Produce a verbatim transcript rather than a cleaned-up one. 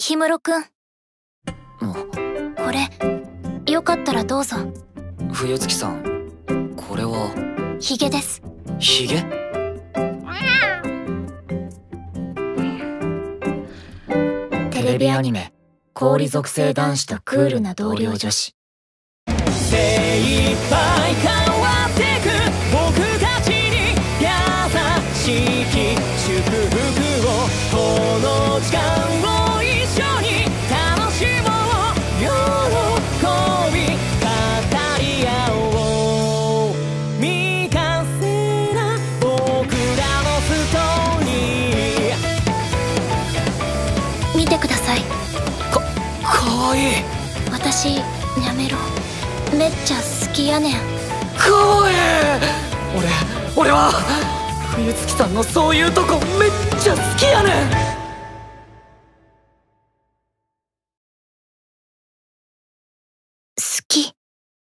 氷室くん。これよかったらどうぞ。 冬月さん、これはヒゲです。 ヒゲ？テレビアニメ「氷属性男子とクールな同僚女子」。 精一杯変わってく僕たちに優しき祝福を、この時間を一緒に楽しもう。喜び語り合おう。未完成な僕らのストーリー。 見てください。 か、かわいい。 私やめろ、めっちゃ好きやねん。 かわいい。俺俺は冬月さんのそういうとこめっちゃ好きやねん。